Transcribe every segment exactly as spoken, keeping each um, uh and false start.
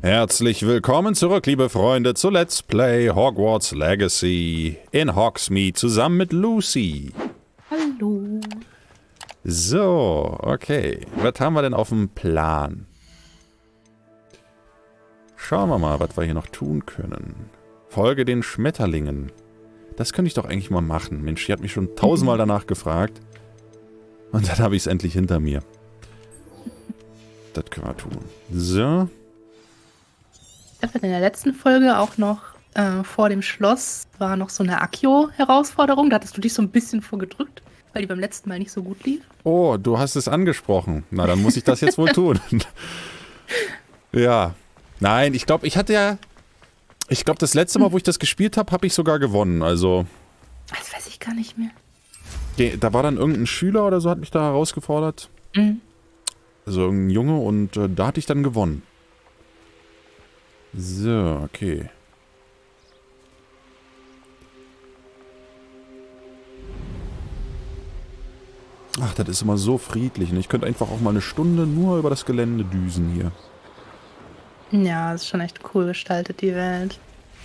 Herzlich willkommen zurück, liebe Freunde, zu Let's Play Hogwarts Legacy in Hogsmeade zusammen mit Lucy. Hallo. So, okay. Was haben wir denn auf dem Plan? Schauen wir mal, was wir hier noch tun können. Folge den Schmetterlingen. Das könnte ich doch eigentlich mal machen. Mensch, die hat mich schon tausendmal danach gefragt. Und dann habe ich es endlich hinter mir. Das können wir tun. So. In der letzten Folge auch noch äh, vor dem Schloss war noch so eine Accio-Herausforderung. Da hattest du dich so ein bisschen vorgedrückt, weil die beim letzten Mal nicht so gut lief. Oh, du hast es angesprochen. Na, dann muss ich das jetzt wohl tun. Ja. Nein, ich glaube, ich hatte ja... Ich glaube, das letzte Mal, wo ich das gespielt habe, habe ich sogar gewonnen. Also... Das weiß ich gar nicht mehr. Da war dann irgendein Schüler oder so, hat mich da herausgefordert. Mhm. Also irgendein Junge und äh, da hatte ich dann gewonnen. So, okay. Ach, das ist immer so friedlich. Ne? Ich könnte einfach auch mal eine Stunde nur über das Gelände düsen hier. Ja, ist schon echt cool gestaltet, die Welt.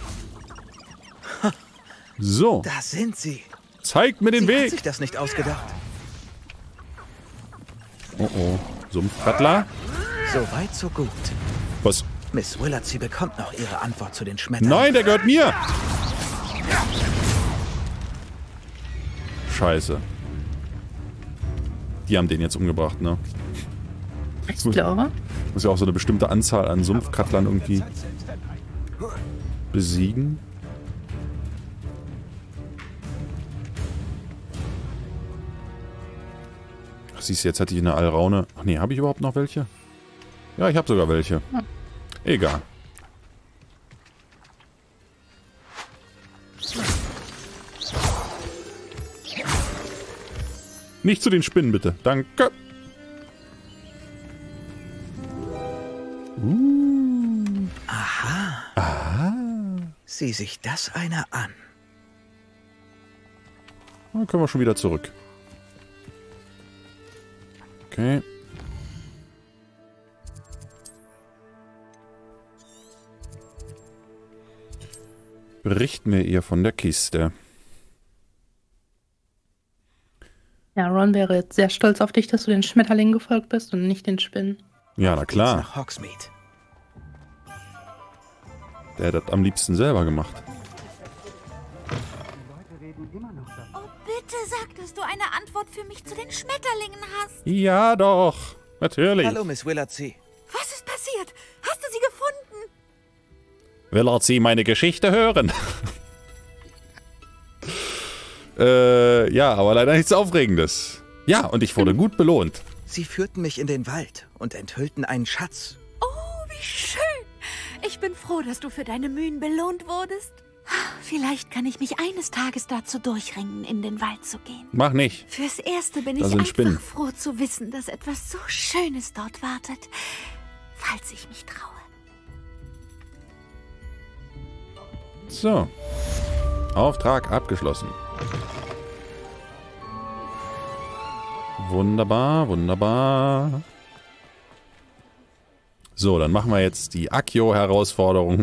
So. Da sind sie. Zeigt mir den sie Weg. Hat sich das nicht ausgedacht. Oh oh. Sumpfrattler? So weit, so gut. Was? Miss Willard, sie bekommt noch ihre Antwort zu den Schmetterlingen. Nein, der gehört mir! Scheiße. Die haben den jetzt umgebracht, ne? Ich glaube. Muss ja auch so eine bestimmte Anzahl an Sumpfkrattlern irgendwie besiegen. Ach, siehst du, jetzt hatte ich eine Alraune. Ach nee, habe ich überhaupt noch welche? Ja, ich habe sogar welche. Ja. Egal. Nicht zu den Spinnen, bitte. Danke. Uh. Aha. Aha. Sieh sich das einer an. Dann können wir schon wieder zurück. Okay. Bericht mir ihr von der Kiste. Ja, Ron wäre jetzt sehr stolz auf dich, dass du den Schmetterlingen gefolgt bist und nicht den Spinnen. Ja, na klar. Nach Hogsmeade. Der hat das am liebsten selber gemacht. Oh, bitte sag, dass du eine Antwort für mich zu den Schmetterlingen hast. Ja, doch. Natürlich. Hallo, Miss Willard, sie. Was ist passiert? Hast du sie gefunden? Will er sie meine Geschichte hören? äh, ja, aber leider nichts Aufregendes. Ja, und ich wurde gut belohnt. Sie führten mich in den Wald und enthüllten einen Schatz. Oh, wie schön. Ich bin froh, dass du für deine Mühen belohnt wurdest. Vielleicht kann ich mich eines Tages dazu durchringen, in den Wald zu gehen. Mach nicht. Fürs Erste bin Da ich sind einfach Spinnen. froh zu wissen, dass etwas so Schönes dort wartet, falls ich mich traue. So. Auftrag abgeschlossen. Wunderbar, wunderbar. So, dann machen wir jetzt die Accio-Herausforderung.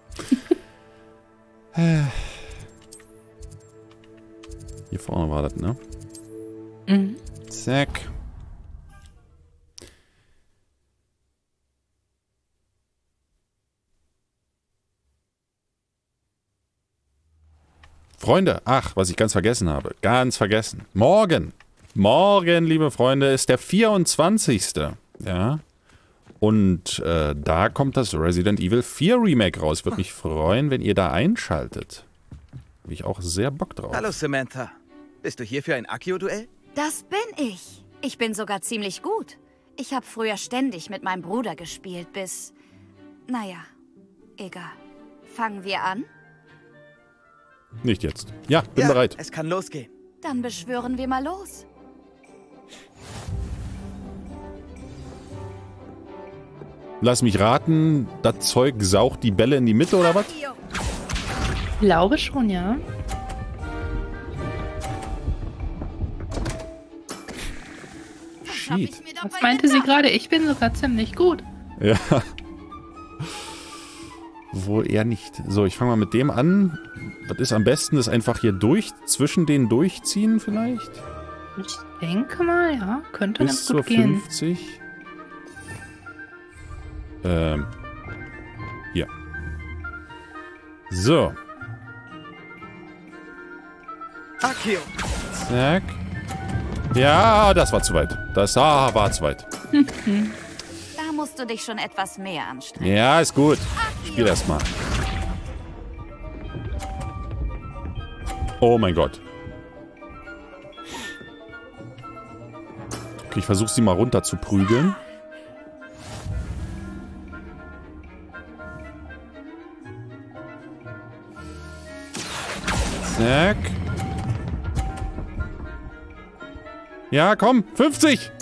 Hier vorne war das, ne? Mhm. Zack. Freunde, ach, was ich ganz vergessen habe. Ganz vergessen. Morgen. Morgen, liebe Freunde, ist der vierundzwanzigste Ja. Und äh, da kommt das Resident Evil vier Remake raus. Würde mich freuen, wenn ihr da einschaltet. Habe ich auch sehr Bock drauf. Hallo, Samantha. Bist du hier für ein Accio-Duell? Das bin ich. Ich bin sogar ziemlich gut. Ich habe früher ständig mit meinem Bruder gespielt, bis... Naja, egal. Fangen wir an? Nicht jetzt. Ja, bin ja, bereit. Es kann losgehen. Dann beschwören wir mal los. Lass mich raten, das Zeug saugt die Bälle in die Mitte, oder was? Ich glaube schon, ja. Shit. Was meinte sie gerade? Ich bin sogar ziemlich gut. Ja. wohl eher nicht. So, ich fange mal mit dem an. Was ist am besten? Das einfach hier durch, zwischen denen durchziehen vielleicht? Ich denke mal, ja. Könnte Bis ganz zur gut gehen. fünfzig. Ähm. Hier. So. Akio. Zack. Ja, das war zu weit. Das ah, war zu weit. Da musst du dich schon etwas mehr anstrengen. Ja, ist gut. Spiel erst mal. Oh mein Gott. Okay, ich versuche sie mal runter zu prügeln. Zack. Ja, komm, fünfzig.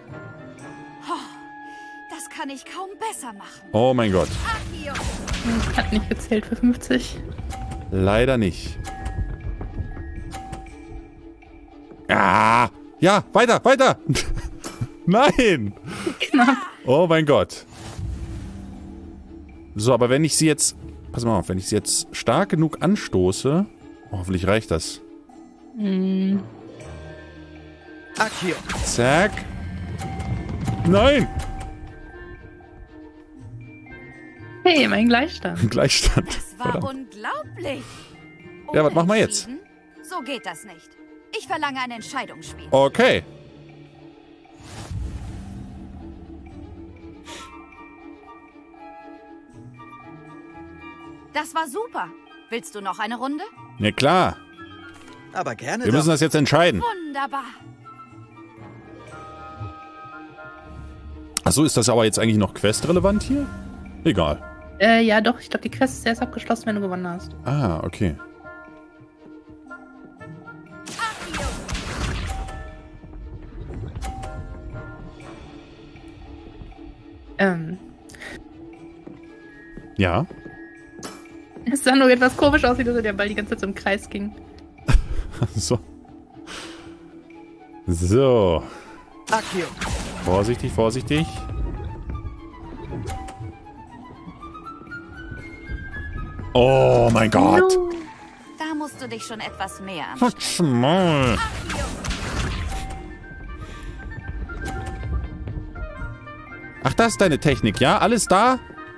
Das kann ich kaum besser machen. Oh mein Gott. Akio. Hat nicht gezählt für fünfzig. Leider nicht. Ah, ja, weiter, weiter. Nein. Knapp. Oh mein Gott. So, aber wenn ich sie jetzt... Pass mal auf, wenn ich sie jetzt stark genug anstoße... Hoffentlich reicht das. Hm. Akio. Zack. Nein. Hey, mein Gleichstand. Gleichstand. Das war Verdammt. unglaublich. Ja, was machen wir jetzt? Unentschieden? So geht das nicht. Ich verlange ein Entscheidungsspiel. Okay. Das war super. Willst du noch eine Runde? Ja klar. Aber gerne Wir müssen doch. das jetzt entscheiden. Wunderbar. Achso, ist das aber jetzt eigentlich noch questrelevant hier? Egal. Äh, ja doch, ich glaube, die Quest ist erst abgeschlossen, wenn du gewonnen hast. Ah, okay. Akio. Ähm, Ja. es sah nur etwas komisch aus, wie dass der Ball die ganze Zeit so im Kreis ging. So. So. Akio. Vorsichtig, vorsichtig. Oh mein Gott. Da musst du dich schon etwas mehr an. Halt's Maul. Ach, das ist deine Technik, ja? Alles da?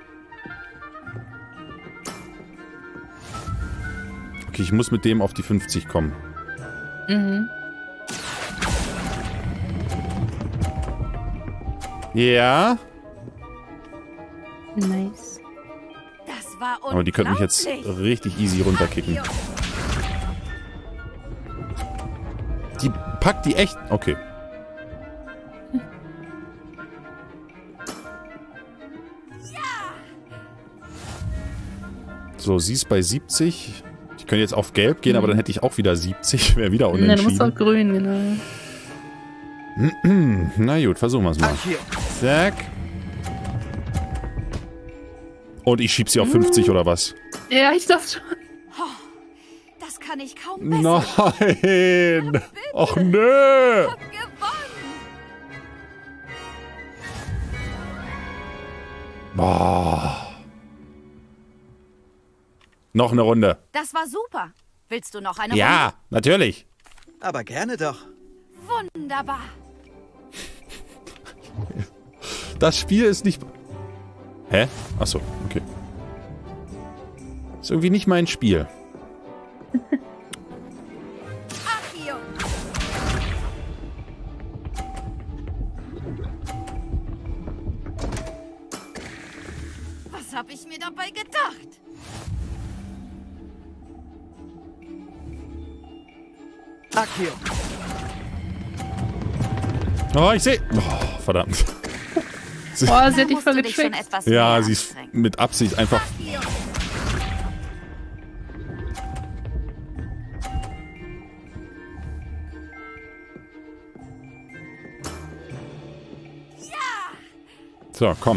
Okay, ich muss mit dem auf die fünfzig kommen. Mhm. Ja. Nice. Das war unglaublich. Aber die könnten mich jetzt richtig easy runterkicken. Akio. Die packt die echt... Okay. So, sie ist bei siebzig. Ich könnte jetzt auf Gelb gehen, aber dann hätte ich auch wieder siebzig. Wäre wieder Nein, du musst auf unentschieden. grün, genau. Na gut, versuchen wir es mal. Akio. Zack. Und ich schieb sie auf fünfzig oder was? Ja, ich dachte schon. Das kann ich kaum besser. Nein! Ach nö! Ich hab gewonnen. Boah. Noch eine Runde. Das war super. Willst du noch eine Ja, Runde? natürlich. Aber gerne doch. Wunderbar. Das Spiel ist nicht... Hä? Achso, okay. Ist irgendwie nicht mein Spiel. Akio. Was hab ich mir dabei gedacht? Akio. Oh, ich sehe... Oh, verdammt. Sie, Boah, sie Da hat dich musst voll du dich schon getrickt. etwas ja, mehr sie ist anstrengen. mit Absicht einfach... Akio. So, komm.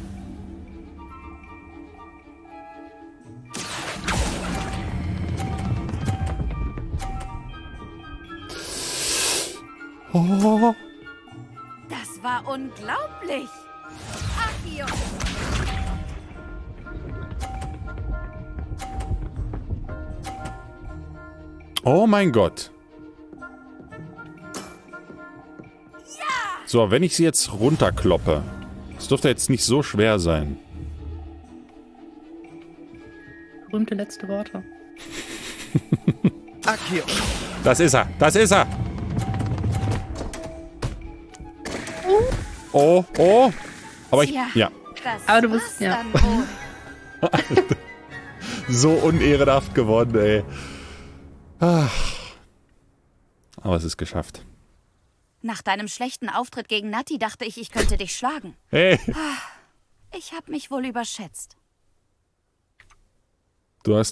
Oh. Das war unglaublich. Akio. Oh mein Gott. So, wenn ich sie jetzt runterkloppe. Das dürfte jetzt nicht so schwer sein. Berühmte letzte Worte. Akio. Das ist er. Das ist er. Oh, oh. Aber ich... Tja, Ja. das Aber du bist- war's ja. dann wohl. So unehrenhaft geworden, ey. Ach. Aber es ist geschafft. Nach deinem schlechten Auftritt gegen Natti dachte ich, ich könnte dich schlagen. Hey. Ich habe mich wohl überschätzt. Du hast...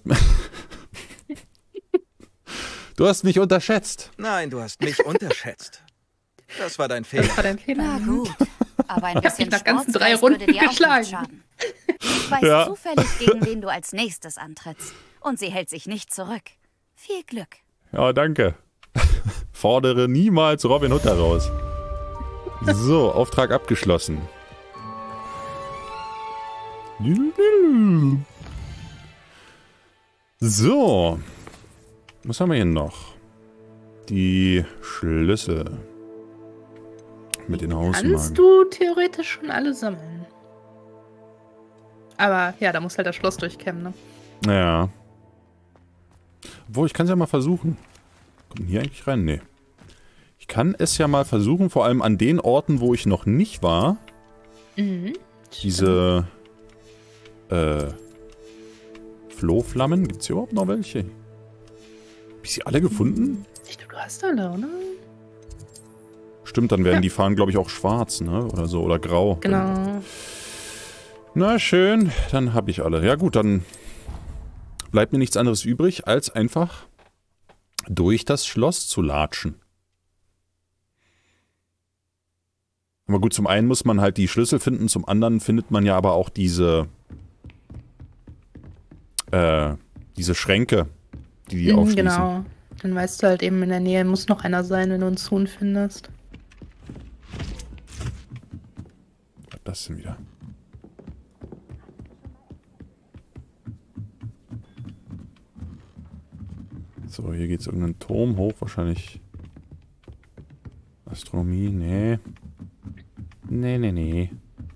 Du hast mich unterschätzt. Nein, du hast mich unterschätzt. Das war dein Fehler. Das war dein Fehler. Na gut, aber ein Ich hab bisschen dich nach ganzen drei Sportsgeist Runden würde dir auch geschlagen. nicht schaden. Ich weiß Ja. zufällig, gegen wen du als nächstes antrittst. Und sie hält sich nicht zurück. Viel Glück. Ja, danke. Fordere niemals Robin Hood heraus. So, Auftrag abgeschlossen. So. Was haben wir hier noch? Die Schlüssel. Mit den Hausmagen. Kannst du theoretisch schon alle sammeln. Aber ja, da muss halt das Schloss durchkämmen, ne? Ja. Obwohl, ich kann es ja mal versuchen. Kommt man hier eigentlich rein? Nee. Ich kann es ja mal versuchen, vor allem an den Orten, wo ich noch nicht war. Mhm. Diese äh, Flohflammen. Gibt es hier überhaupt noch welche? Hab ich sie alle gefunden? Ich glaube, du hast alle, oder? Stimmt, dann werden Ja. die Fahnen, glaube ich, auch schwarz, ne? Oder so, oder grau. Genau. Na schön, dann habe ich alle. Ja gut, dann bleibt mir nichts anderes übrig, als einfach durch das Schloss zu latschen. Aber gut, zum einen muss man halt die Schlüssel finden, zum anderen findet man ja aber auch diese äh, diese Schränke, die die Mhm, aufschließen. genau. Dann weißt du halt eben, in der Nähe muss noch einer sein, wenn du einen Zoon findest. Was ist das denn wieder? So, hier geht es irgendeinen Turm hoch, wahrscheinlich. Astronomie, nee. Nee, nee, nee.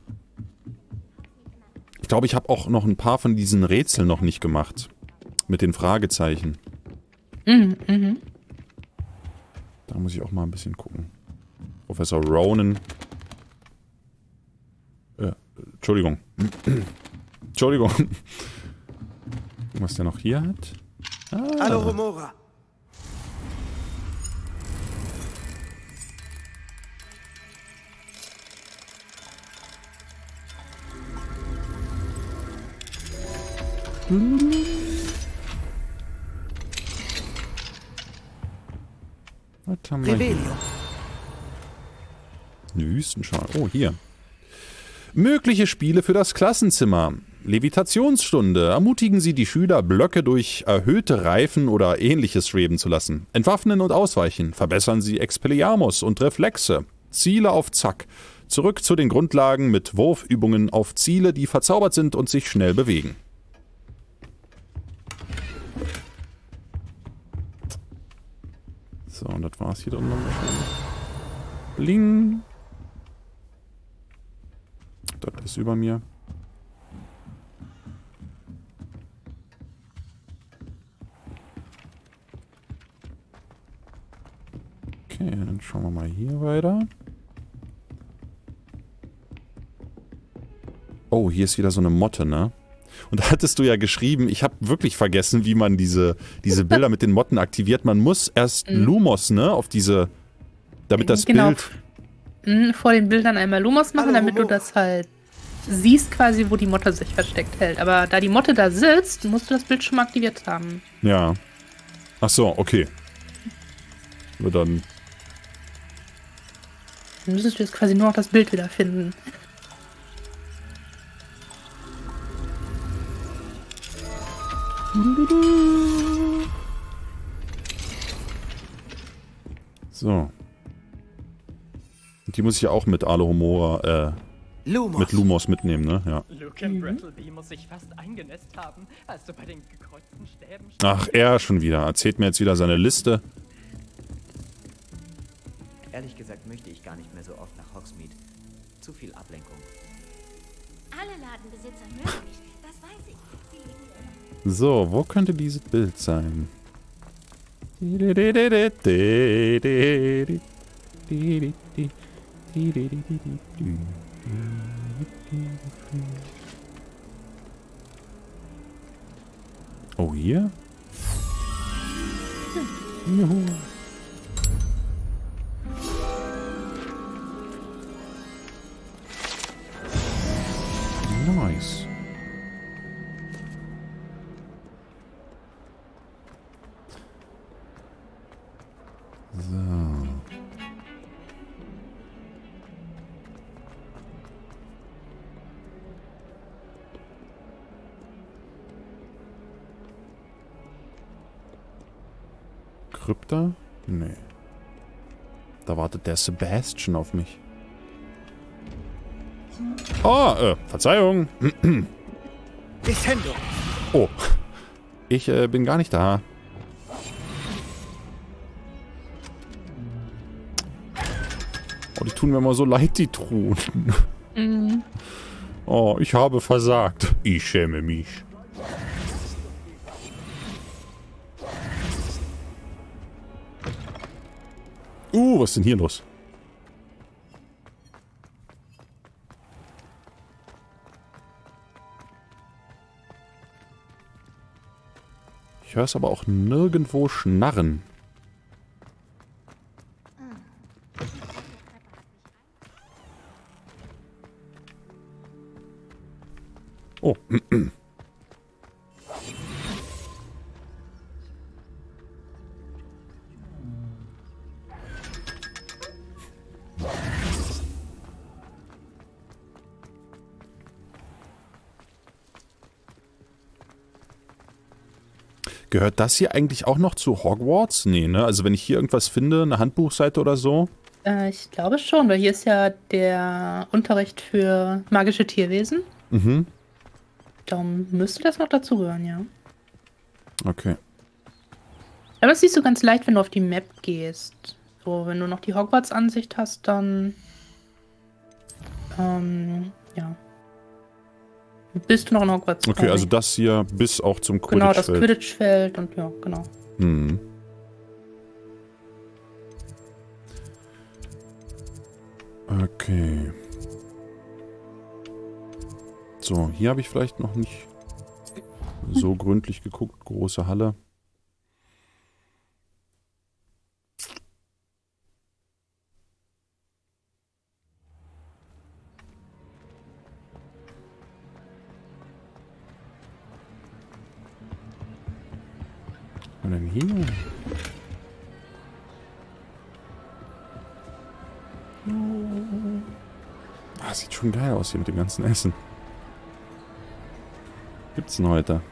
Ich glaube, ich habe auch noch ein paar von diesen Rätseln noch nicht gemacht. Mit den Fragezeichen. Mhm, mhm. Da muss ich auch mal ein bisschen gucken. Professor Ronan. Äh, Entschuldigung. Entschuldigung. Was der noch hier hat? Ah. Hallo, Homora. Was haben wir hier? Rebellion. Eine Wüstenschale. Oh, hier. Mögliche Spiele für das Klassenzimmer. Levitationsstunde. Ermutigen Sie die Schüler, Blöcke durch erhöhte Reifen oder ähnliches schweben zu lassen. Entwaffnen und ausweichen. Verbessern Sie Expelliarmus und Reflexe. Ziele auf Zack. Zurück zu den Grundlagen mit Wurfübungen auf Ziele, die verzaubert sind und sich schnell bewegen. So, und das war's hier drin dann wahrscheinlich. Bling. Das ist über mir. Okay, dann schauen wir mal hier weiter. Oh, hier ist wieder so eine Motte, ne? Und da hattest du ja geschrieben, ich habe wirklich vergessen, wie man diese, diese Bilder mit den Motten aktiviert. Man muss erst Mhm. Lumos, ne, auf diese, damit das Genau. Bild... Mhm, vor den Bildern einmal Lumos machen, Hallo, damit du Homora. das halt siehst quasi, wo die Motte sich versteckt hält. Aber da die Motte da sitzt, musst du das Bild schon mal aktiviert haben. Ja. Ach so, okay. Aber dann... Dann müsstest du jetzt quasi nur noch das Bild wiederfinden. So. Und die muss ich ja auch mit Alohomora, äh... Lumos. mit Lumos mitnehmen, ne? Ja. Luke und Brattleby muss sich fast eingenässt haben, als du bei den gekreuzten Stäben... Ach, er schon wieder. Erzählt mir jetzt wieder seine Liste. Ehrlich gesagt möchte ich gar nicht mehr so oft nach Hogsmeade. Zu viel Ablenkung. Alle Ladenbesitzer mögen mich, das weiß ich. Sie lieben ihre So, wo könnte dieses Bild sein? Oh, hier? Juhu. Nice. So. Krypta? Nee. Da wartet der Sebastian auf mich. Oh, äh, Verzeihung. Descendo. Oh. Ich äh, bin gar nicht da. Oh, die tun mir immer so leid, die Truhen. Mhm. Oh, ich habe versagt. Ich schäme mich. Uh, was ist denn hier los? Ich höre es aber auch nirgendwo schnarren. Oh. Gehört das hier eigentlich auch noch zu Hogwarts? Nee, ne? Also wenn ich hier irgendwas finde, eine Handbuchseite oder so? Äh, ich glaube schon, weil hier ist ja der Unterricht für magische Tierwesen. Mhm. Darum müsste das noch dazugehören, ja. Okay. Aber das siehst du ganz leicht, wenn du auf die Map gehst. So, wenn du noch die Hogwarts-Ansicht hast, dann ähm, ja. Bist du noch in Hogwarts? Okay, also das hier bis auch zum Quidditch-Feld. Genau, das Quidditch-Feld und ja, genau. Hm. Okay. So, hier habe ich vielleicht noch nicht so gründlich geguckt. Große Halle. Was denn hier? Ah, sieht schon geil aus hier mit dem ganzen Essen. Gibt's denn heute?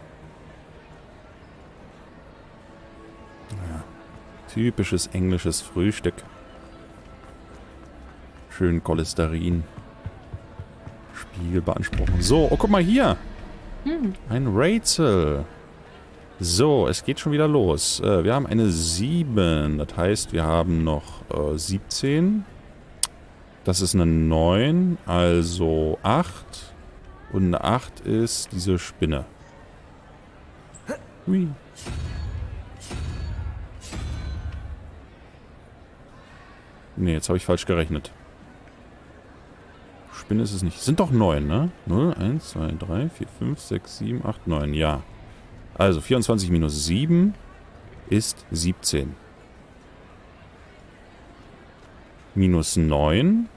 Naja, typisches englisches Frühstück. Schön Cholesterin. Spiegel beanspruchen. So, oh, guck mal hier. Hm. Ein Rätsel. So, es geht schon wieder los. Äh, wir haben eine sieben. Das heißt, wir haben noch äh, siebzehn. Das ist eine neun, also acht. Und eine acht ist diese Spinne. Hui. Ne, jetzt habe ich falsch gerechnet. Spinne ist es nicht. Es sind doch neun, ne? null, eins, zwei, drei, vier, fünf, sechs, sieben, acht, neun. Ja. Also vierundzwanzig minus sieben ist siebzehn. Minus neun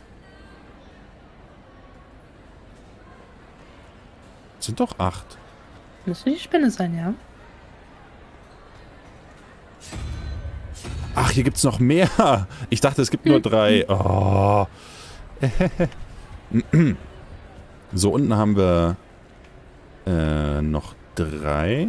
sind doch acht. Müsste die Spinne sein, ja. Ach, hier gibt es noch mehr. Ich dachte, es gibt nur drei. Oh. So, unten haben wir äh, noch drei.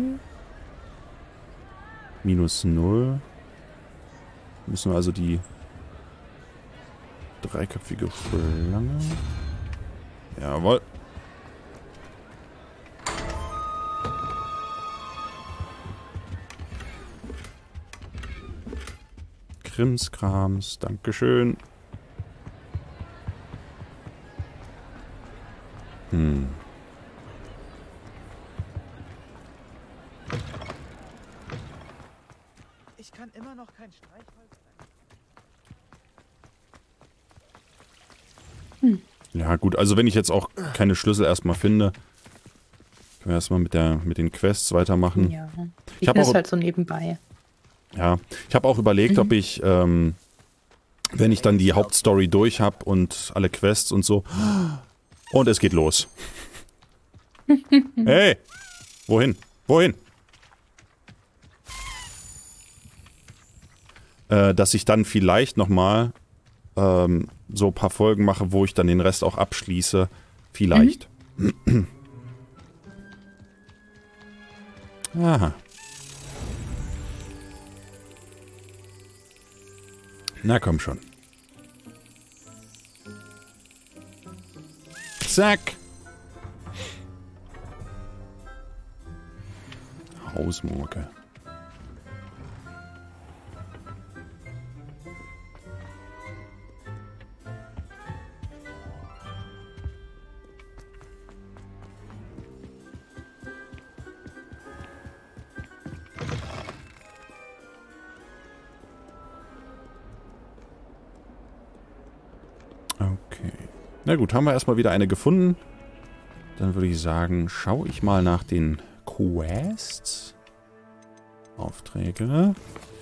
Minus null. Müssen wir also die dreiköpfige Schlange. Jawohl. Krimskrams, Dankeschön. Hm. Ich kann immer noch kein Streichholz. Ja gut, also wenn ich jetzt auch keine Schlüssel erstmal finde, können wir erstmal mit, der, mit den Quests weitermachen. Ja, Ich habe das auch, halt so nebenbei. ja, ich hab auch überlegt, Mhm. ob ich, ähm, wenn ich dann die Hauptstory durch habe und alle Quests und so, und es geht los. Hey, wohin? Wohin? Äh, dass ich dann vielleicht nochmal ähm, so ein paar Folgen mache, wo ich dann den Rest auch abschließe. Vielleicht. Mhm. Aha. Na komm schon. Zack. Hausmurke. Okay. Na gut, haben wir erstmal wieder eine gefunden. Dann würde ich sagen, schaue ich mal nach den Quests. Aufträge.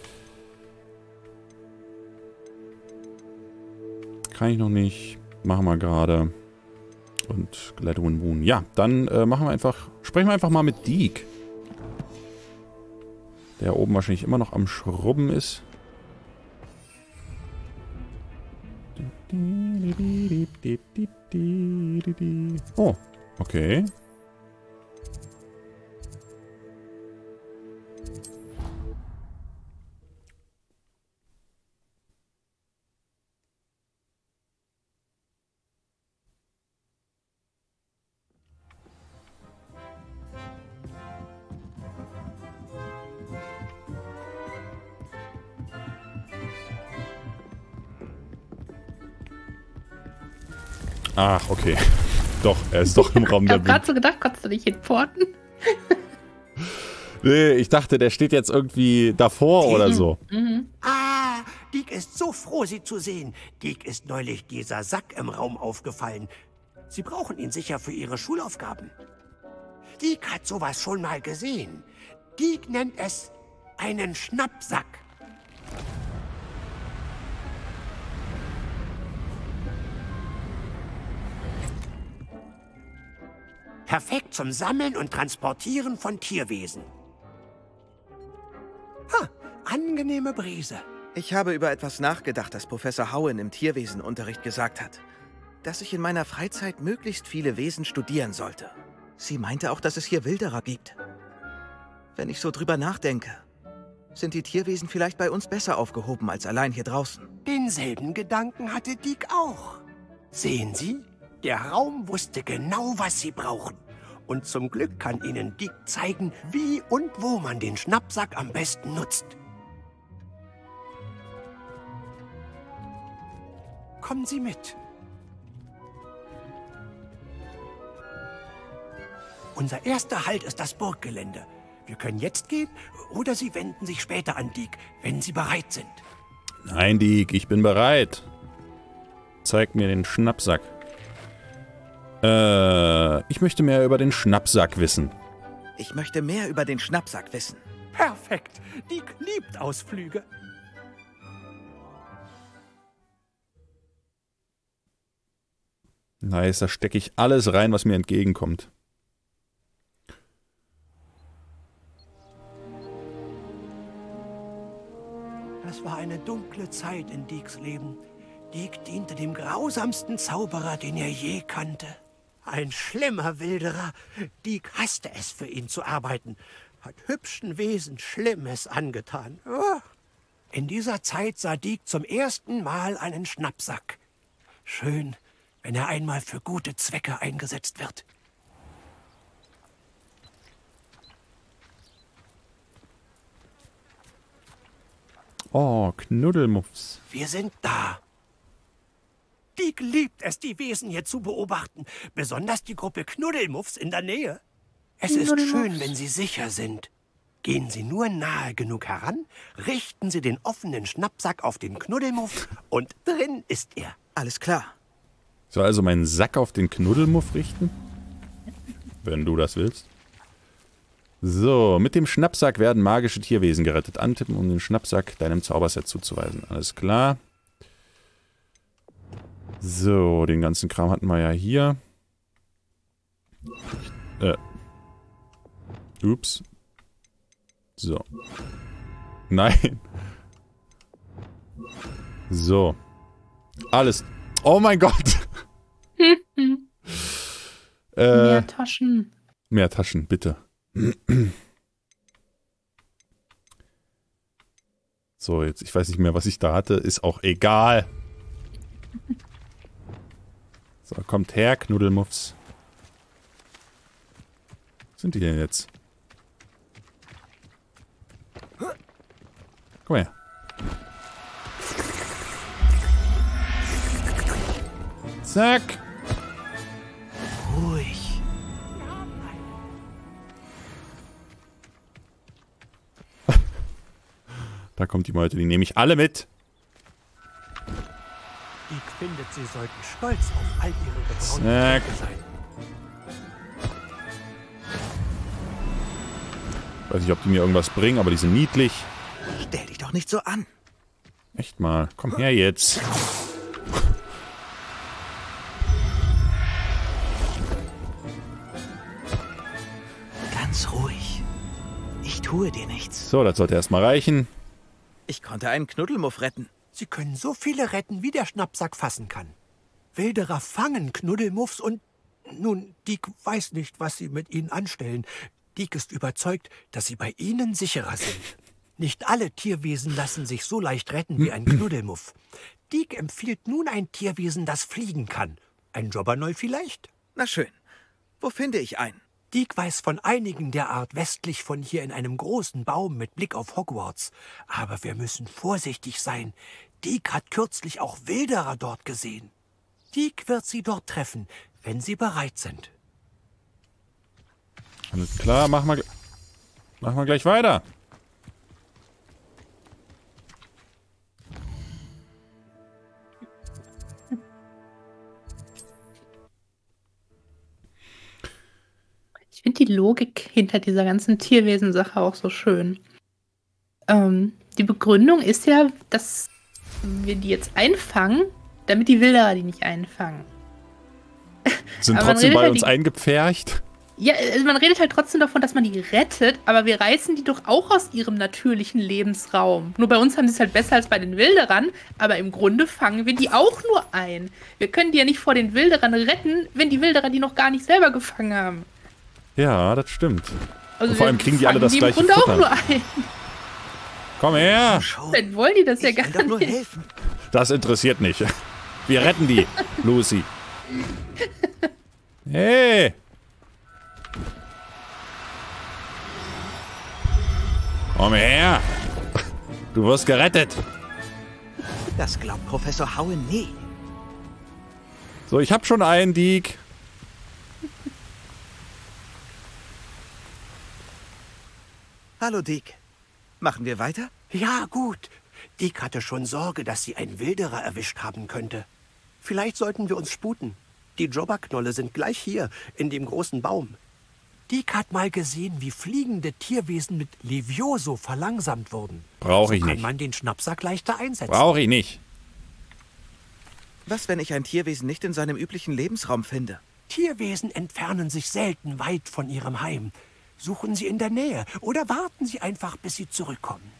Kann ich noch nicht. Machen wir gerade. Und Gladwin Moon. Ja, dann äh, machen wir einfach, sprechen wir einfach mal mit Deke. Der oben wahrscheinlich immer noch am Schrubben ist. Oh, okay. Ach, okay. Doch, er ist doch im Raum Ich der hab gerade so gedacht, konntest du nicht hinporten? Nee, ich dachte, der steht jetzt irgendwie davor oder so. Mhm. Ah, Deke ist so froh, Sie zu sehen. Deke ist neulich dieser Sack im Raum aufgefallen. Sie brauchen ihn sicher für Ihre Schulaufgaben. Deke hat sowas schon mal gesehen. Deke nennt es einen Schnappsack. Perfekt zum Sammeln und Transportieren von Tierwesen. Ha, angenehme Brise. Ich habe über etwas nachgedacht, das Professor Howen im Tierwesenunterricht gesagt hat. Dass ich in meiner Freizeit möglichst viele Wesen studieren sollte. Sie meinte auch, dass es hier Wilderer gibt. Wenn ich so drüber nachdenke, sind die Tierwesen vielleicht bei uns besser aufgehoben als allein hier draußen. Denselben Gedanken hatte Deke auch. Sehen Sie, der Raum wusste genau, was Sie brauchen. Und zum Glück kann Ihnen Deke zeigen, wie und wo man den Schnappsack am besten nutzt. Kommen Sie mit. Unser erster Halt ist das Burggelände. Wir können jetzt gehen oder Sie wenden sich später an Deke, wenn Sie bereit sind. Nein, Deke, ich bin bereit. Zeig mir den Schnappsack. Äh, ich möchte mehr über den Schnappsack wissen. Ich möchte mehr über den Schnappsack wissen. Perfekt. Deke liebt Ausflüge. Nice, da stecke ich alles rein, was mir entgegenkommt. Das war eine dunkle Zeit in Dekes Leben. Deke diente dem grausamsten Zauberer, den er je kannte. Ein schlimmer Wilderer. Deke hasste es, für ihn zu arbeiten. Hat hübschen Wesen Schlimmes angetan. Oh. In dieser Zeit sah Deke zum ersten Mal einen Schnappsack. Schön, wenn er einmal für gute Zwecke eingesetzt wird. Oh, Knuddelmuffs. Wir sind da. Deke liebt es, die Wesen hier zu beobachten. Besonders die Gruppe Knuddelmuffs in der Nähe. Es ist schön, wenn Sie sicher sind. Gehen Sie nur nahe genug heran, richten Sie den offenen Schnappsack auf den Knuddelmuff und drin ist er. Alles klar. Ich soll also meinen Sack auf den Knuddelmuff richten? Wenn du das willst. So, mit dem Schnappsack werden magische Tierwesen gerettet. Antippen, um den Schnappsack deinem Zauberset zuzuweisen. Alles klar. So, den ganzen Kram hatten wir ja hier. Äh. Ups. So. Nein. So. Alles. Oh mein Gott. äh, Mehr Taschen. Mehr Taschen, bitte. So, jetzt, ich weiß nicht mehr, was ich da hatte. Ist auch egal. So, kommt her, Knuddelmuffs. Was sind die denn jetzt? Komm her. Zack. Ruhig. Da kommt die Meute, die nehme ich alle mit. Ich finde, Sie sollten stolz auf all Ihre gebrauten Zack. Stücke sein. Weiß nicht, ob die mir irgendwas bringen, aber die sind niedlich. Stell dich doch nicht so an. Echt mal. Komm her jetzt. Ganz ruhig. Ich tue dir nichts. So, das sollte erstmal reichen. Ich konnte einen Knuddelmuff retten. Sie können so viele retten, wie der Schnappsack fassen kann. Wilderer fangen Knuddelmuffs und... Nun, Deke weiß nicht, was sie mit ihnen anstellen. Deke ist überzeugt, dass sie bei ihnen sicherer sind. Nicht alle Tierwesen lassen sich so leicht retten wie ein Knuddelmuff. Deke empfiehlt nun ein Tierwesen, das fliegen kann. Ein Jobbernoll vielleicht? Na schön. Wo finde ich einen? Deke weiß von einigen der Art westlich von hier in einem großen Baum mit Blick auf Hogwarts. Aber wir müssen vorsichtig sein. Deke hat kürzlich auch Wilderer dort gesehen. Deke wird sie dort treffen, wenn sie bereit sind. Alles klar, machen wir, machen wir gleich weiter. Ich finde die Logik hinter dieser ganzen Tierwesen-Sache auch so schön. Ähm, die Begründung ist ja, dass wir die jetzt einfangen, damit die Wilderer die nicht einfangen. Sind Aber man trotzdem redet bei halt uns die- eingepfercht. Ja, also man redet halt trotzdem davon, dass man die rettet, aber wir reißen die doch auch aus ihrem natürlichen Lebensraum. Nur bei uns haben sie es halt besser als bei den Wilderern, aber im Grunde fangen wir die auch nur ein. Wir können die ja nicht vor den Wilderern retten, wenn die Wilderer die noch gar nicht selber gefangen haben. Ja, das stimmt. Also Und vor allem wir kriegen die alle fangen das die gleiche im Grunde Futter. auch nur ein. Komm her. Schon. Dann wollen die das ja Ich gar will doch nur nicht. helfen. Das interessiert nicht. Wir retten die, Lucy. Hey. Komm her. Du wirst gerettet. Das glaubt Professor Howen nie. So, ich hab schon einen, Deke. Hallo, Deke. Machen wir weiter? Ja, gut. Deke hatte schon Sorge, dass sie einen Wilderer erwischt haben könnte. Vielleicht sollten wir uns sputen. Die Jobberknolle sind gleich hier, in dem großen Baum. Deke hat mal gesehen, wie fliegende Tierwesen mit Levioso verlangsamt wurden. Brauche ich so kann nicht. man den Schnappsack leichter einsetzen. Brauche ich nicht. Was, wenn ich ein Tierwesen nicht in seinem üblichen Lebensraum finde? Tierwesen entfernen sich selten weit von ihrem Heim. Suchen sie in der Nähe oder warten sie einfach, bis sie zurückkommen.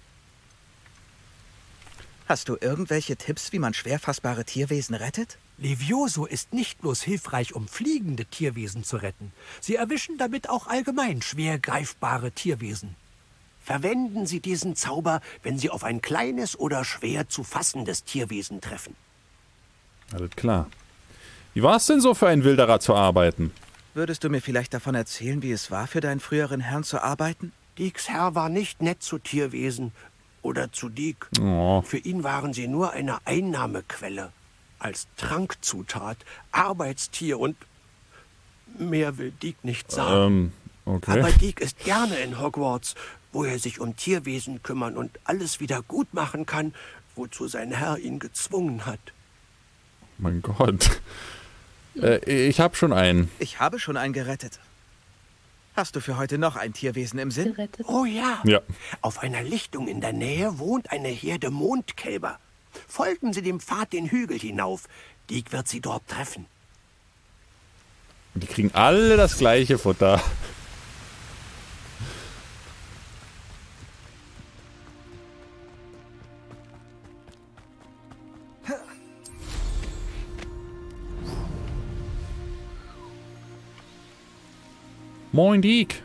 Hast du irgendwelche Tipps, wie man schwer fassbare Tierwesen rettet? Levioso ist nicht bloß hilfreich, um fliegende Tierwesen zu retten. Sie erwischen damit auch allgemein schwer greifbare Tierwesen. Verwenden Sie diesen Zauber, wenn Sie auf ein kleines oder schwer zu fassendes Tierwesen treffen. Alles klar. Wie war es denn so für einen Wilderer zu arbeiten? Würdest du mir vielleicht davon erzählen, wie es war, für deinen früheren Herrn zu arbeiten? Deeks Herr war nicht nett zu Tierwesen oder zu Deek. Oh. Für ihn waren sie nur eine Einnahmequelle. Als Trankzutat, Arbeitstier und mehr will Deek nicht sagen. Ähm, okay. Aber Deek ist gerne in Hogwarts, wo er sich um Tierwesen kümmern und alles wieder gut machen kann, wozu sein Herr ihn gezwungen hat. Mein Gott. Äh, ich habe schon einen. Ich habe schon einen gerettet. Hast du für heute noch ein Tierwesen im Sinn? Gerettet. Oh ja. Ja. Auf einer Lichtung in der Nähe wohnt eine Herde Mondkälber. Folgen Sie dem Pfad den Hügel hinauf. Deek wird Sie dort treffen. Die kriegen alle das gleiche Futter. Moin, Deek.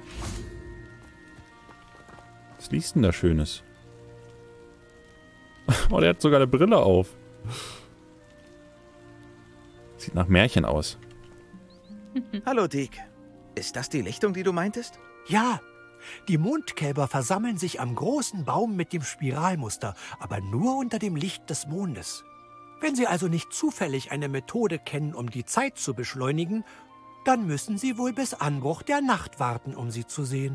Was liest denn da Schönes? Oh, der hat sogar eine Brille auf. Sieht nach Märchen aus. Hallo, Deek. Ist das die Lichtung, die du meintest? Ja, die Mondkälber versammeln sich am großen Baum mit dem Spiralmuster, aber nur unter dem Licht des Mondes. Wenn Sie also nicht zufällig eine Methode kennen, um die Zeit zu beschleunigen, dann müssen Sie wohl bis Anbruch der Nacht warten, um sie zu sehen.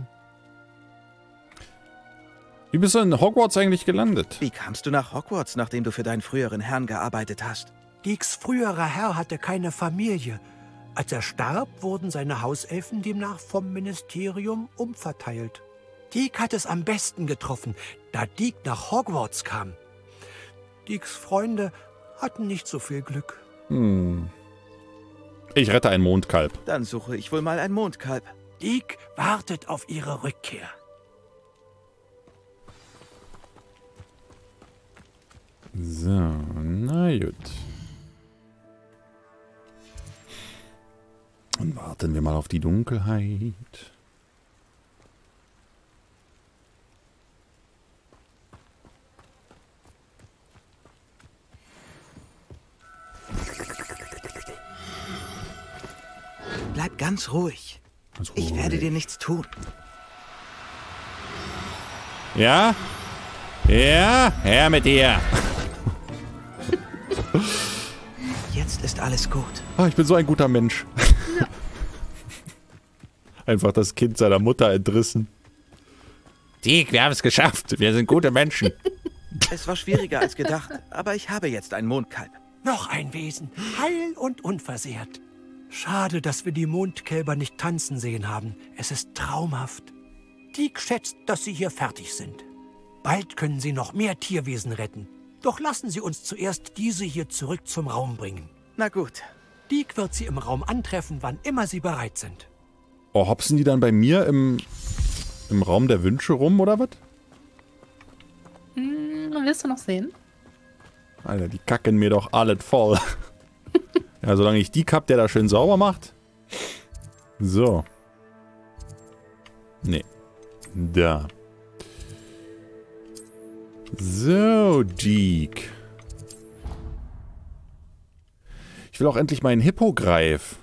Wie bist du in Hogwarts eigentlich gelandet? Wie kamst du nach Hogwarts, nachdem du für deinen früheren Herrn gearbeitet hast? Deeks früherer Herr hatte keine Familie. Als er starb, wurden seine Hauselfen demnach vom Ministerium umverteilt. Deek hat es am besten getroffen, da Deek nach Hogwarts kam. Deeks Freunde hatten nicht so viel Glück. Hm. Ich rette ein Mondkalb. Dann suche ich wohl mal ein Mondkalb. Deek wartet auf ihre Rückkehr. So, na gut. Und warten wir mal auf die Dunkelheit. Bleib ganz ruhig. Ganz Ich ruhig. werde dir nichts tun. Ja? Ja? Her mit dir. Jetzt ist alles gut. Ah, ich bin so ein guter Mensch. Einfach das Kind seiner Mutter entrissen. Dick, wir haben es geschafft. Wir sind gute Menschen. Es war schwieriger als gedacht, aber ich habe jetzt ein Mondkalb. Noch ein Wesen, heil und unversehrt. Schade, dass wir die Mondkälber nicht tanzen sehen haben. Es ist traumhaft. Deek schätzt, dass sie hier fertig sind. Bald können sie noch mehr Tierwesen retten. Doch lassen Sie uns zuerst diese hier zurück zum Raum bringen. Na gut. Deek wird sie im Raum antreffen, wann immer sie bereit sind. Oh, hopsen die dann bei mir im, im Raum der Wünsche rum, oder was? Hm, willst du noch sehen? Alter, die kacken mir doch alles voll. Ja, solange ich Deek hab, der da schön sauber macht. So. Nee. Da. So, Deek. Ich will auch endlich meinen Hippogreif.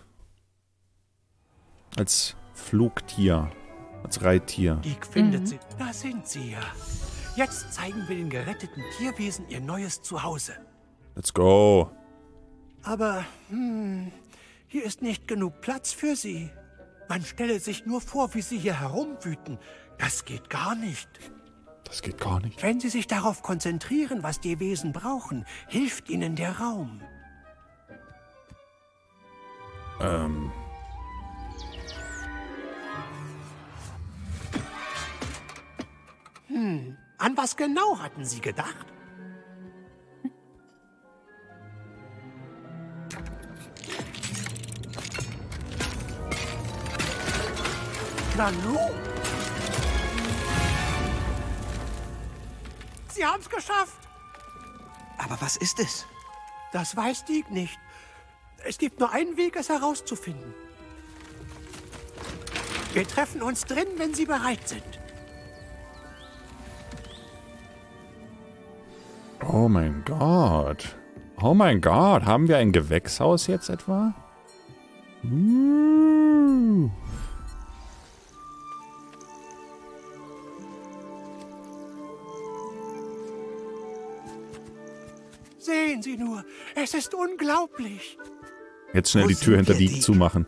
Als Flugtier. Als Reittier. Deek findet mhm. sie. Da sind sie ja. Jetzt zeigen wir den geretteten Tierwesen ihr neues Zuhause. Let's go. Aber, hm, hier ist nicht genug Platz für sie. Man stelle sich nur vor, wie sie hier herumwüten. Das geht gar nicht. Das geht gar nicht. Wenn Sie sich darauf konzentrieren, was die Wesen brauchen, hilft Ihnen der Raum. Ähm. Hm, an was genau hatten Sie gedacht? Nanu? Sie haben es geschafft. Aber was ist es? Das weiß Deek nicht. Es gibt nur einen Weg, es herauszufinden. Wir treffen uns drin, wenn Sie bereit sind. Oh mein Gott. Oh mein Gott. Haben wir ein Gewächshaus jetzt etwa? Uh. Sehen Sie nur, es ist unglaublich. Jetzt schnell Wo die Tür sind hinter wir, Deke Deke? zumachen.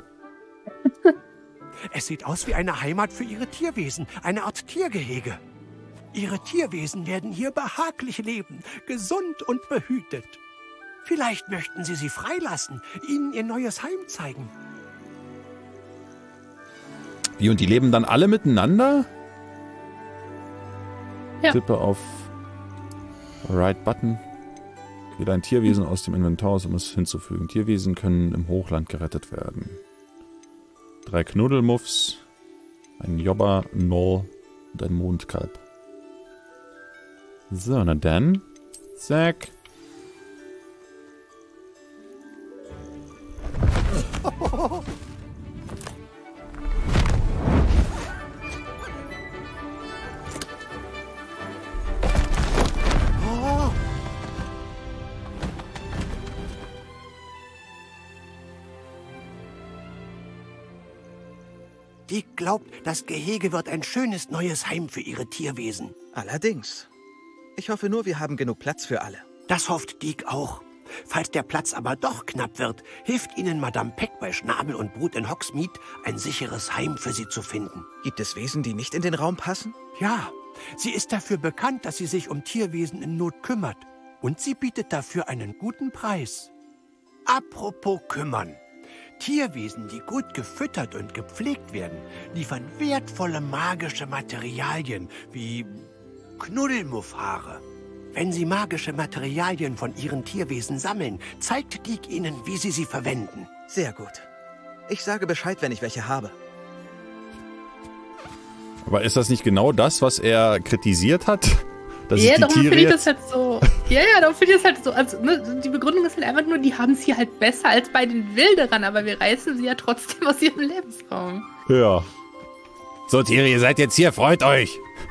Es sieht aus wie eine Heimat für Ihre Tierwesen, eine Art Tiergehege. Ihre Tierwesen werden hier behaglich leben, gesund und behütet. Vielleicht möchten Sie sie freilassen, ihnen ihr neues Heim zeigen. Wie, und die leben dann alle miteinander? Ja. Tippe auf Right Button. Wähle ein Tierwesen aus dem Inventar aus, um es hinzufügen. Tierwesen können im Hochland gerettet werden. Drei Knuddelmuffs, ein Jobber, ein Noll und ein Mondkalb. So, na dann. Zack. Deke glaubt, das Gehege wird ein schönes neues Heim für ihre Tierwesen. Allerdings. Ich hoffe nur, wir haben genug Platz für alle. Das hofft Deke auch. Falls der Platz aber doch knapp wird, hilft Ihnen Madame Peck bei Schnabel und Brut in Hogsmeade, ein sicheres Heim für Sie zu finden. Gibt es Wesen, die nicht in den Raum passen? Ja, sie ist dafür bekannt, dass sie sich um Tierwesen in Not kümmert. Und sie bietet dafür einen guten Preis. Apropos kümmern. Tierwesen, die gut gefüttert und gepflegt werden, liefern wertvolle magische Materialien wie Knuddelmuffhaare. Wenn Sie magische Materialien von Ihren Tierwesen sammeln, zeigt Deke Ihnen, wie Sie sie verwenden. Sehr gut. Ich sage Bescheid, wenn ich welche habe. Aber ist das nicht genau das, was er kritisiert hat? Dass Ja, sich die darum Tiere finde ich jetzt... das halt so. Ja, ja, darum finde ich das halt so. Also, ne, die Begründung ist halt einfach nur, die haben es hier halt besser als bei den Wilderern, aber wir reißen sie ja trotzdem aus ihrem Lebensraum. Ja. So, Tiere, ihr seid jetzt hier, freut euch!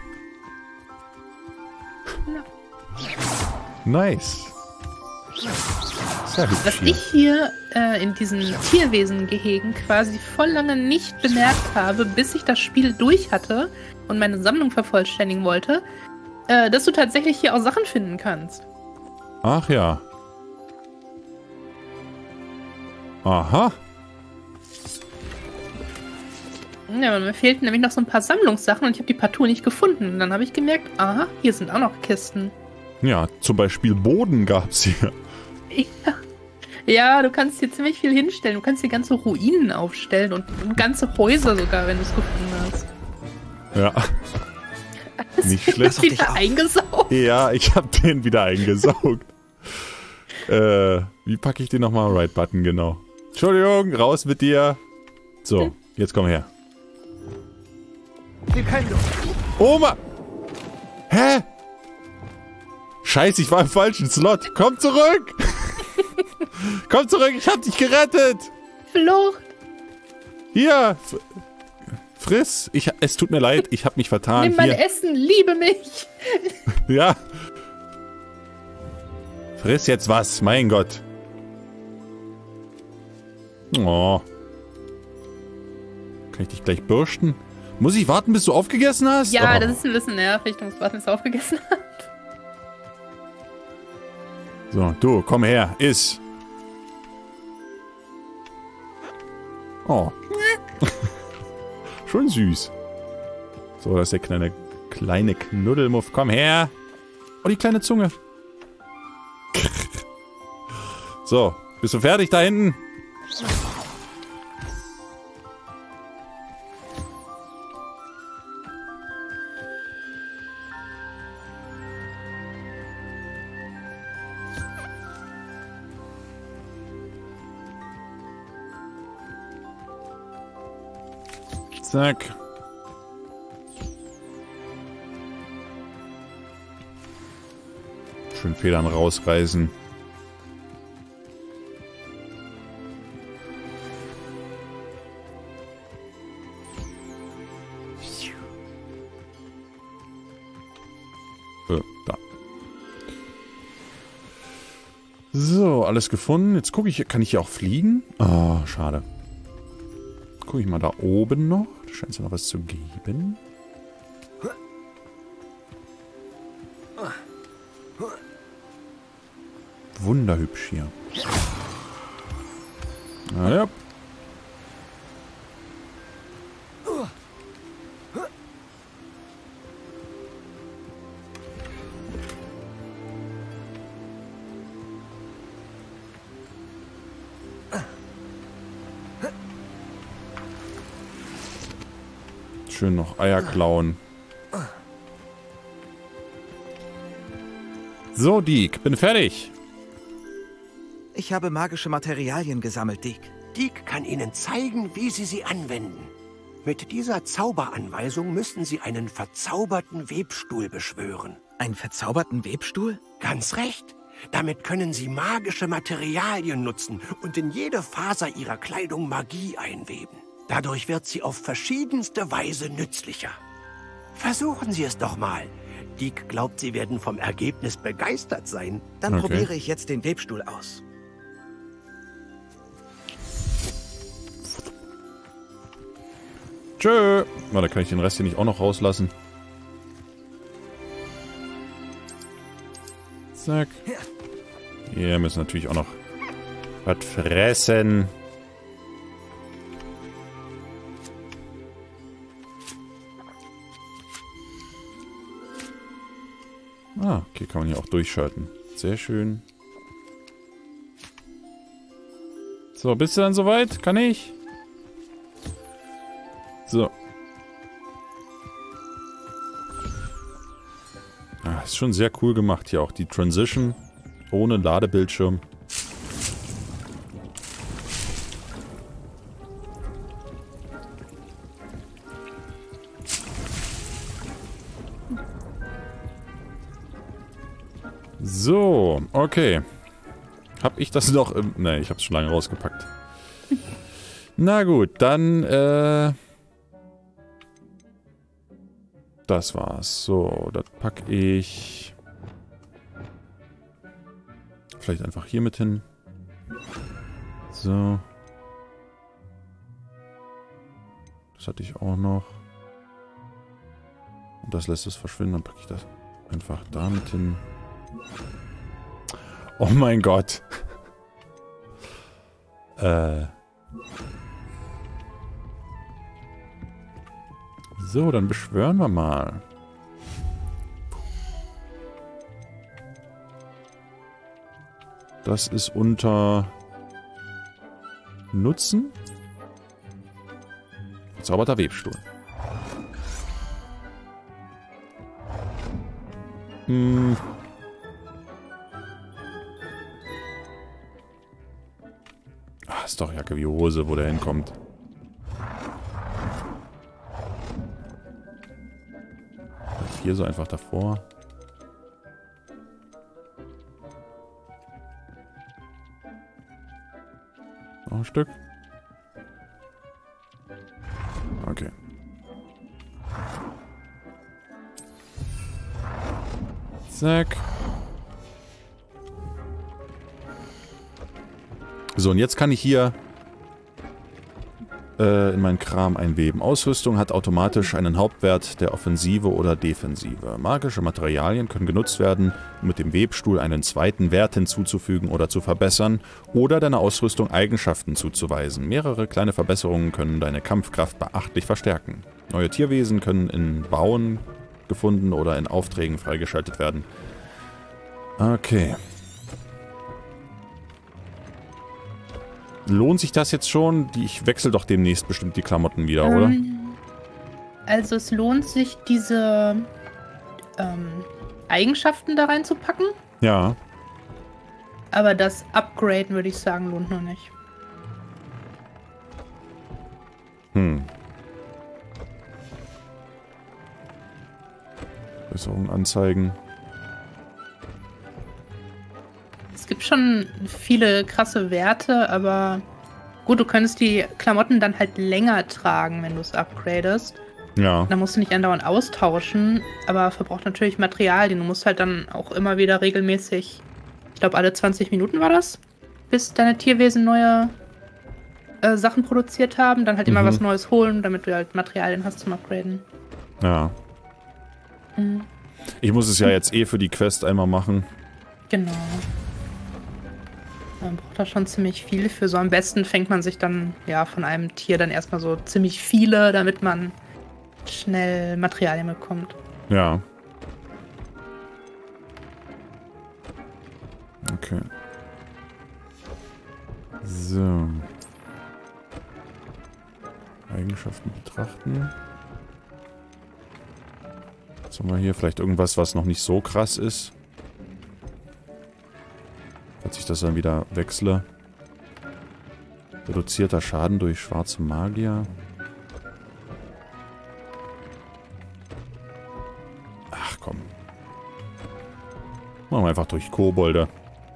Ja. Nice. Sehr hübsch Was hier. ich hier äh, in diesen Tierwesengehegen quasi voll lange nicht bemerkt habe, bis ich das Spiel durch hatte und meine Sammlung vervollständigen wollte, äh, dass du tatsächlich hier auch Sachen finden kannst. Ach ja. Aha. Ja, mir fehlten nämlich noch so ein paar Sammlungssachen und ich habe die partout nicht gefunden. Und dann habe ich gemerkt, aha, hier sind auch noch Kisten. Ja, zum Beispiel Boden gab's hier. Ja. Ja, du kannst hier ziemlich viel hinstellen. Du kannst hier ganze Ruinen aufstellen und, und ganze Häuser sogar, wenn du es gefunden hast. Ja. Das Nicht wird schlecht. wieder eingesaugt. Ja, ich hab den wieder eingesaugt. äh, wie packe ich den nochmal? Right Button, genau. Entschuldigung, raus mit dir. So, jetzt komm her. Sie können doch... Oma! Hä? Scheiße, ich war im falschen Slot. Komm zurück! Komm zurück, ich hab dich gerettet! Flucht. Hier! F friss! Ich, es tut mir leid, ich hab mich vertan. Nimm mein Hier. Essen, liebe mich. Ja. Friss jetzt was, mein Gott. Oh. Kann ich dich gleich bürsten? Muss ich warten, bis du aufgegessen hast? Ja, Oh. das ist ein bisschen nervig. Du musst warten, bis du aufgegessen hast. So, du, komm her, iss. Oh. Schon süß. So, das ist der kleine, kleine Knuddelmuff. Komm her. Oh, die kleine Zunge. So, bist du fertig da hinten? Zack. Schön Federn rausreißen. Äh, da. So, alles gefunden. Jetzt gucke ich, kann ich hier auch fliegen? Ah, schade. gucke ich mal da oben noch. Da scheint es ja noch was zu geben. Wunderhübsch hier. Naja. Schön noch Eier klauen. So, Deke, bin fertig. Ich habe magische Materialien gesammelt, Deke. Deke kann Ihnen zeigen, wie Sie sie anwenden. Mit dieser Zauberanweisung müssen Sie einen verzauberten Webstuhl beschwören. Einen verzauberten Webstuhl? Ganz recht. Damit können Sie magische Materialien nutzen und in jede Faser Ihrer Kleidung Magie einweben. Dadurch wird sie auf verschiedenste Weise nützlicher. Versuchen Sie es doch mal. Deke glaubt, Sie werden vom Ergebnis begeistert sein. Dann Okay. probiere ich jetzt den Webstuhl aus. Tschö. Na, da kann ich den Rest hier nicht auch noch rauslassen. Zack. Hier müssen natürlich auch noch was fressen. Ah, okay, kann man hier auch durchschalten. Sehr schön. So, bist du dann soweit? Kann ich? So. Ah, ist schon sehr cool gemacht hier auch. Die Transition ohne Ladebildschirm. So, okay. Hab ich das noch im... Ne, ich hab's schon lange rausgepackt. Na gut, dann, äh... das war's. So, das pack ich... vielleicht einfach hier mit hin. So. Das hatte ich auch noch. Und das lässt es verschwinden. Dann packe ich das einfach da mit hin. Oh mein Gott. äh. So, dann beschwören wir mal. Das ist unter Nutzen. Verzauberter Webstuhl. Hm. Ah, ist doch Jacke wie Hose, wo der hinkommt. Hier so einfach davor. Noch ein Stück. Okay. Zack. So, und jetzt kann ich hier äh, in meinen Kram einweben. Ausrüstung hat automatisch einen Hauptwert der Offensive oder Defensive. Magische Materialien können genutzt werden, um mit dem Webstuhl einen zweiten Wert hinzuzufügen oder zu verbessern oder deiner Ausrüstung Eigenschaften zuzuweisen. Mehrere kleine Verbesserungen können deine Kampfkraft beachtlich verstärken. Neue Tierwesen können in Bauen gefunden oder in Aufträgen freigeschaltet werden. Okay. Lohnt sich das jetzt schon? Die, ich wechsle doch demnächst bestimmt die Klamotten wieder, ähm, oder? Also es lohnt sich, diese ähm, Eigenschaften da reinzupacken. Ja. Aber das Upgraden, würde ich sagen, lohnt noch nicht. Hm. Besserung anzeigen. Es gibt schon viele krasse Werte, aber gut, du könntest die Klamotten dann halt länger tragen, wenn du es upgradest. Ja. Dann musst du nicht andauernd austauschen, aber verbraucht natürlich Materialien. Du musst halt dann auch immer wieder regelmäßig, ich glaube alle zwanzig Minuten war das, bis deine Tierwesen neue, äh, Sachen produziert haben, dann halt immer Mhm. was Neues holen, damit du halt Materialien hast zum Upgraden. Ja. Mhm. Ich muss es ja jetzt eh für die Quest einmal machen. Genau. Man braucht da schon ziemlich viel für. So am besten fängt man sich dann ja von einem Tier dann erstmal so ziemlich viele, damit man schnell Materialien bekommt. Ja. Okay. So. Eigenschaften betrachten. Was haben wir hier? Vielleicht irgendwas, was noch nicht so krass ist. Falls ich das dann wieder wechsle. Reduzierter Schaden durch schwarze Magier. Ach komm. Machen wir einfach durch Kobolde.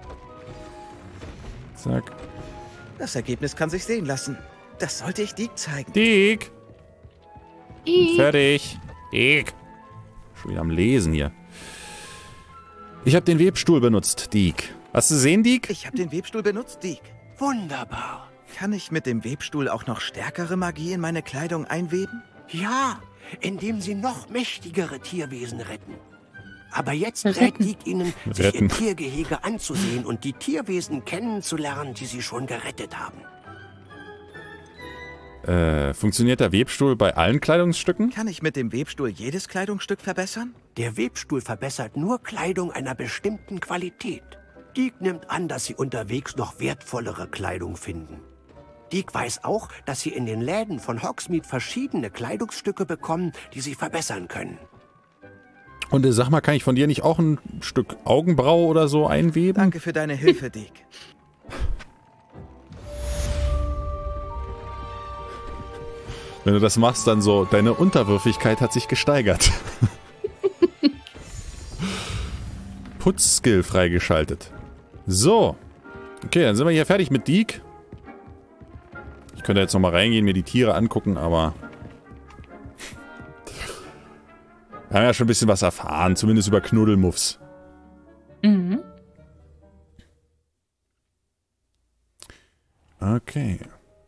Zack. Das Ergebnis kann sich sehen lassen. Das sollte ich Deke zeigen. Dick! Ih. Fertig! Dick! Schon wieder am Lesen hier. Ich habe den Webstuhl benutzt, Dick. Hast du gesehen, Dick? Ich habe den Webstuhl benutzt, Deke. Wunderbar. Kann ich mit dem Webstuhl auch noch stärkere Magie in meine Kleidung einweben? Ja, indem sie noch mächtigere Tierwesen retten. Aber jetzt Retten. rät Deke Ihnen, sich Retten. ihr Tiergehege anzusehen und die Tierwesen kennenzulernen, die Sie schon gerettet haben. Äh, funktioniert der Webstuhl bei allen Kleidungsstücken? Kann ich mit dem Webstuhl jedes Kleidungsstück verbessern? Der Webstuhl verbessert nur Kleidung einer bestimmten Qualität. Deke nimmt an, dass Sie unterwegs noch wertvollere Kleidung finden. Deke weiß auch, dass Sie in den Läden von Hogsmeade verschiedene Kleidungsstücke bekommen, die Sie verbessern können. Und äh, sag mal, kann ich von dir nicht auch ein Stück Augenbraue oder so einweben? Danke für deine Hilfe, Deke. Wenn du das machst, dann so, deine Unterwürfigkeit hat sich gesteigert. Putzskill freigeschaltet. So. Okay, dann sind wir hier fertig mit Deke. Ich könnte jetzt nochmal reingehen, mir die Tiere angucken, aber... Wir haben ja schon ein bisschen was erfahren, zumindest über Knuddelmuffs. Mhm. Okay.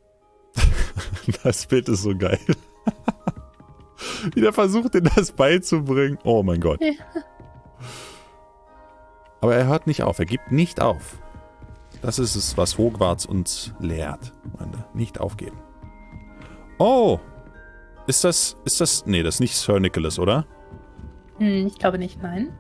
Das Bild ist so geil. Wie der versucht, dir das beizubringen. Oh mein Gott. Ja. Aber er hört nicht auf. Er gibt nicht auf. Das ist es, was Hogwarts uns lehrt. Freunde. Nicht aufgeben. Oh. Ist das... Ist das... Nee, das ist nicht Sir Nicholas, oder? Hm, ich glaube nicht, nein.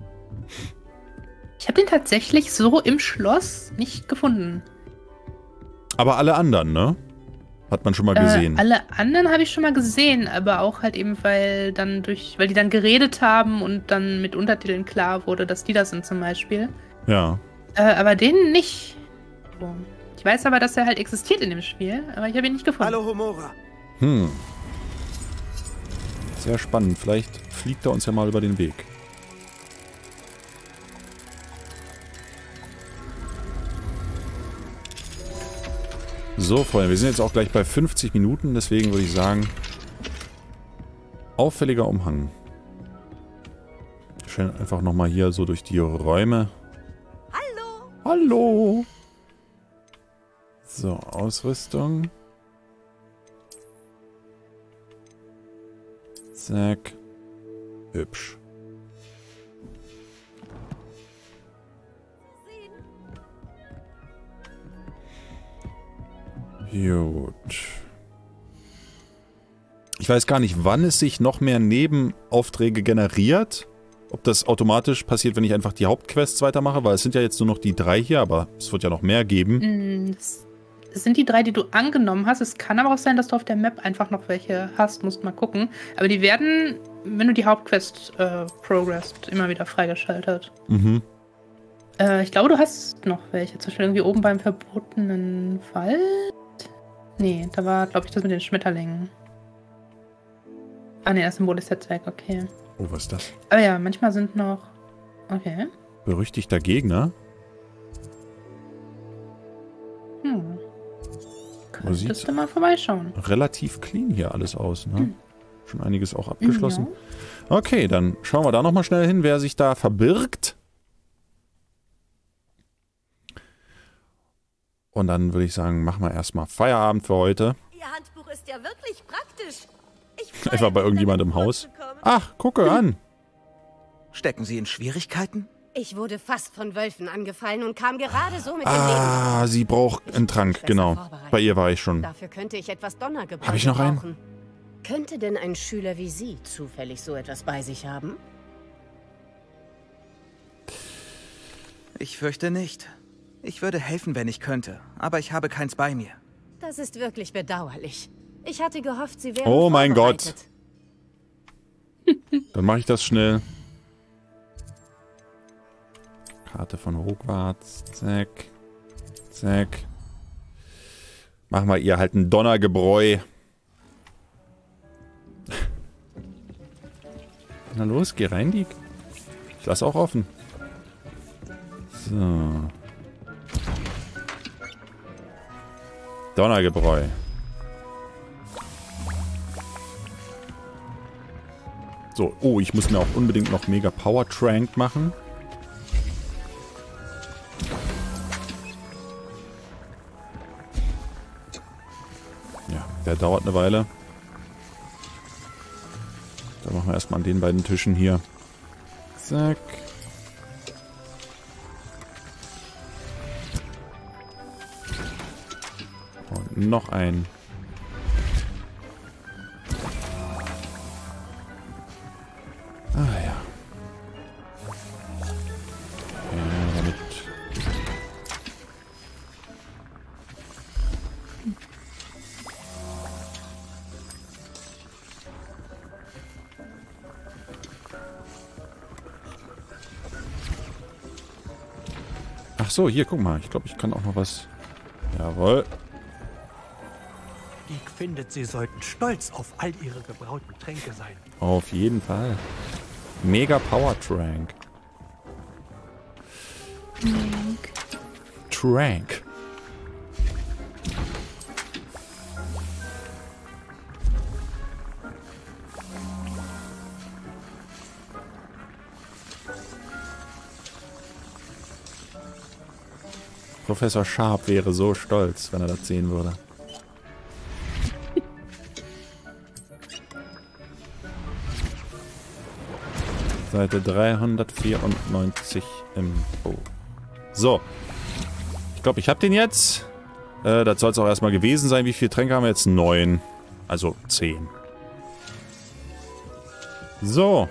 Ich habe den tatsächlich so im Schloss nicht gefunden. Aber alle anderen, ne? Hat man schon mal gesehen. Äh, alle anderen habe ich schon mal gesehen, aber auch halt eben, weil dann durch, weil die dann geredet haben und dann mit Untertiteln klar wurde, dass die das sind zum Beispiel. Ja. Äh, aber den nicht. So. Ich weiß aber, dass er halt existiert in dem Spiel, aber ich habe ihn nicht gefunden. Hallo, Homora. Hm. Sehr spannend. Vielleicht fliegt er uns ja mal über den Weg. So, Freunde, wir sind jetzt auch gleich bei fünfzig Minuten, deswegen würde ich sagen, auffälliger Umhang. Wir stellen einfach nochmal hier so durch die Räume. Hallo! Hallo! So, Ausrüstung. Zack. Hübsch. Gut. Ich weiß gar nicht, wann es sich noch mehr Nebenaufträge generiert. Ob das automatisch passiert, wenn ich einfach die Hauptquests weitermache, weil es sind ja jetzt nur noch die drei hier, aber es wird ja noch mehr geben. Hm, Das das sind die drei, die du angenommen hast. Es kann aber auch sein, dass du auf der Map einfach noch welche hast. Musst mal gucken. Aber die werden, wenn du die Hauptquest äh, progressst, immer wieder freigeschaltet. Mhm. Äh, ich glaube, du hast noch welche. Zum Beispiel irgendwie oben beim verbotenen Wald. Nee, da war, glaube ich, das mit den Schmetterlingen. Ah, nee, das Symbol ist jetzt weg, okay. Oh, was ist das? Aber ja, manchmal sind noch... Okay. Berüchtigter Gegner? Hm. Man sieht- Könntest du mal vorbeischauen. Relativ clean hier alles aus, ne? Hm. Schon einiges auch abgeschlossen. Okay, dann schauen wir da nochmal schnell hin, wer sich da verbirgt. Und dann würde ich sagen, machen wir erstmal Feierabend für heute. Ihr Handbuch ist ja wirklich praktisch. Ich Etwa bei irgendjemand im Haus. Ach, gucke an. Stecken Sie in Schwierigkeiten? Ich wurde fast von Wölfen angefallen und kam gerade so mit dem Ah, sie braucht einen Trank, genau. Bei ihr war ich schon. Dafür könnte ich etwas Donnergebräu Habe ich noch einen? brauchen. Könnte denn ein Schüler wie Sie zufällig so etwas bei sich haben? Ich fürchte nicht. Ich würde helfen, wenn ich könnte, aber ich habe keins bei mir. Das ist wirklich bedauerlich. Ich hatte gehofft, Sie wären Oh mein Gott. vorbereitet. Dann mache ich das schnell. Karte von Hogwarts. Zack. Zack. Machen wir ihr halt ein Donnergebräu. Na los, geh rein, Diek. Ich lasse auch offen. So. Donnergebräu. So, oh, ich muss mir auch unbedingt noch Mega Power Trank machen. Ja, der dauert eine Weile. Da machen wir erstmal an den beiden Tischen hier. Zack. Und noch ein. Ah ja. Ja, damit. Ach so, hier, guck mal. Ich glaube, ich kann auch noch was. Jawohl. Dick findet, Sie sollten stolz auf all Ihre gebrauten Tränke sein. Auf jeden Fall. Mega Power Trank. Trank. Trank. Professor Sharp wäre so stolz, wenn er das sehen würde. Seite dreihundertvierundneunzig im Buch. So. Ich glaube, ich habe den jetzt. Äh, das soll es auch erstmal gewesen sein. Wie viele Tränke haben wir jetzt? Neun. Also zehn. So.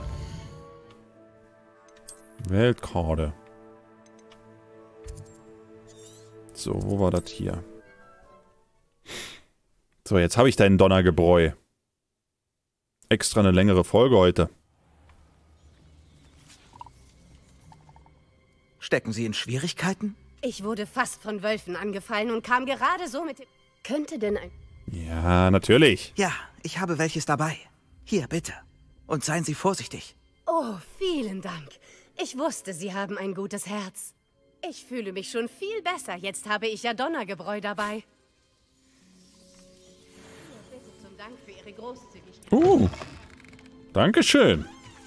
Weltkarte. So, wo war das hier? So, jetzt habe ich deinen Donnergebräu. Extra eine längere Folge heute. Stecken Sie in Schwierigkeiten? Ich wurde fast von Wölfen angefallen und kam gerade so mit dem... Könnte denn ein... Ja, natürlich. Ja, ich habe welches dabei. Hier, bitte. Und seien Sie vorsichtig. Oh, vielen Dank. Ich wusste, Sie haben ein gutes Herz. Ich fühle mich schon viel besser. Jetzt habe ich ja Donnergebräu dabei. Hier, bitte zum Dank für Ihre Großzügigkeit. Uh, Dankeschön.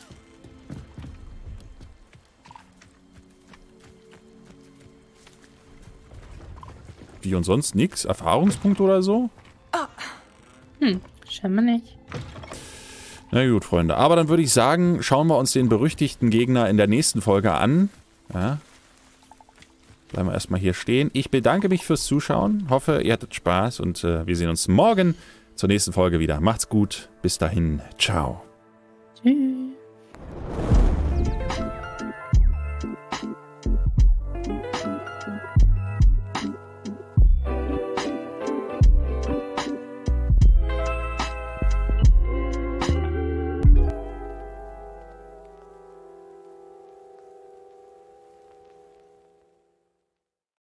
Wie und sonst nix? Erfahrungspunkte oder so? Hm, scheinbar nicht. Na gut, Freunde. Aber dann würde ich sagen, schauen wir uns den berüchtigten Gegner in der nächsten Folge an. Ja. Bleiben wir erstmal hier stehen. Ich bedanke mich fürs Zuschauen. Hoffe, ihr hattet Spaß und äh, wir sehen uns morgen zur nächsten Folge wieder. Macht's gut. Bis dahin. Ciao.